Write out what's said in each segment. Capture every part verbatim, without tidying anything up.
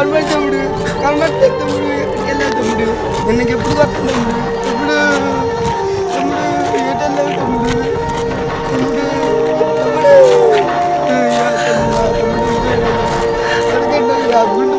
కనబడి తమ్ముడు కనబడి తమ్ముడు ఎక్కడికి వెళ్ళావు తమ్ముడు నిన్నకి ఎప్పుడు వస్తుంది తమ్ముడు ఎప్పుడు తమ్ముడు ఏటెళ్ళావు తమ్ముడు తమ్ముడు తమ్ముడు గుండు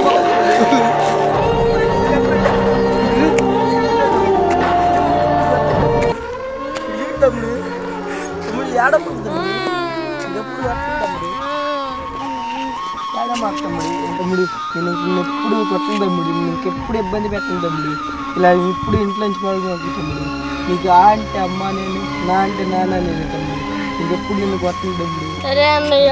తమ్ముడు తమ్ముడు ఏడప్పుడు తమ్ముడు ఎప్పుడు వస్తుంది తమ్ముడు ఏడమాకు తమ్ముడు తమ్ముడు నేను ఎప్పుడు కొట్టను తమ్ముడు నీకు ఎప్పుడు ఇబ్బంది పెట్టను తమ్ముడు ఇలా ఇప్పుడు ఇంట్లో నుంచి పడుకోకు తమ్ముడు నీకు ఆ అంటే అమ్మ నేను నా అంటే నాన్న నేను తమ్ముడు నీకు ఎప్పుడు నిన్ను కొట్టను తమ్ముడు సరే అన్నయ్య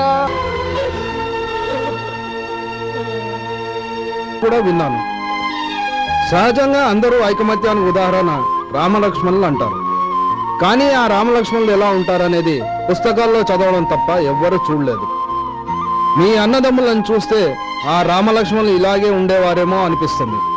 కూడా విన్నాను. సహజంగా అందరూ ఐకమత్యానికి ఉదాహరణ రామలక్ష్మణులు అంటారు. కానీ ఆ రామలక్ష్మణులు ఎలా ఉంటారనేది పుస్తకాల్లో చదవడం తప్ప ఎవ్వరూ చూడలేదు. మీ అన్నదమ్ములను చూస్తే ఆ రామలక్ష్మణులు ఇలాగే ఉండేవారేమో అనిపిస్తుంది.